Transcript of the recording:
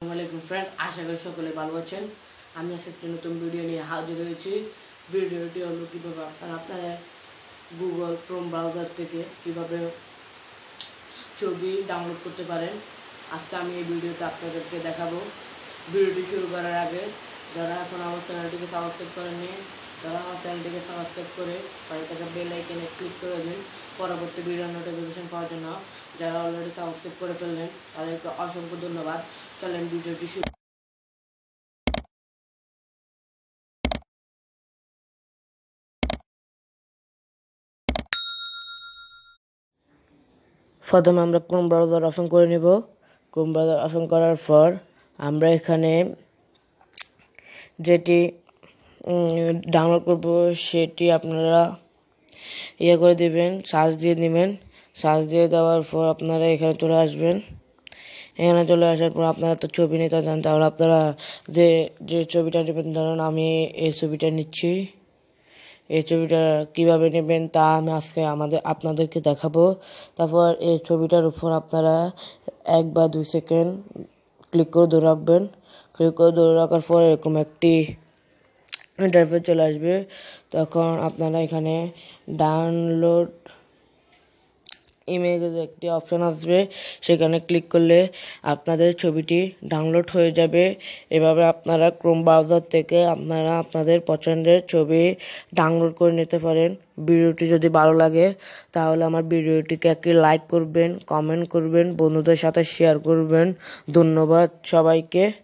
আসসালামু ফ্রেন্ড, আশা করি সকলে ভালো আছেন। আমি আজকে নতুন ভিডিও নিয়ে হাজির হয়েছি। ভিডিওটি হলো কীভাবে আপনারা গুগল ক্রোম ব্রাউজার থেকে কীভাবে ছবি ডাউনলোড করতে পারেন। আজকে আমি এই ভিডিওতে আপনাদেরকে দেখাবো। ভিডিওটি শুরু করার আগে যারা এখন আমার চ্যানেলটিকে সাবস্ক্রাইব করেননি, তারা আমার চ্যানেলটিকে সাবস্ক্রাইব করে পাশে থাকা বেল আইকনে ক্লিক করে দিন পরবর্তী ভিডিও নোটিফিকেশন পাওয়ার জন্য। যারা অলরেডি সাবস্ক্রাইব করে ফেললেন তাদেরকে অসংখ্য ধন্যবাদ। চলেন ভিডিওটি শুরু। প্রথমে আমরা ক্রোম ব্রাউজার ওপেন করে নেব। ক্রোম ব্রাউজার ওপেন করার পর আমরা এখানে যেটি ডাউনলোড করব সেটি আপনারা করে দেবেন, সার্চ দিয়ে নেবেন। সার্চ দিয়ে দেওয়ার পর আপনারা এখানে চলে আসবেন। এখানে চলে আসার পর আপনারা তো ছবি নিতে চান, তাহলে আপনারা যে ছবিটা নেবেন, ধরুন আমি এই ছবিটা নিচ্ছি। এই ছবিটা কিভাবে নেবেন তা আমি আজকে আপনাদেরকে দেখাবো। তারপর এই ছবিটার উপর আপনারা 1 বা 2 সেকেন্ড ক্লিক করে ধরে রাখবেন। ক্লিক করে ধরে রাখার পর এরকম একটি ইন্টারফেস চলে আসবে। তখন আপনারা এখানে ডাউনলোড ইমেজের একটি অপশন আসবে, সেখানে ক্লিক করলে আপনাদের ছবিটি ডাউনলোড হয়ে যাবে। এভাবে আপনারা ক্রোম ব্রাউজার থেকে আপনারা আপনাদের পছন্দের ছবি ডাউনলোড করে নিতে পারেন। ভিডিওটি যদি ভালো লাগে তাহলে আমার ভিডিওটিকে একটি লাইক করবেন, কমেন্ট করবেন, বন্ধুদের সাথে শেয়ার করবেন। ধন্যবাদ সবাইকে।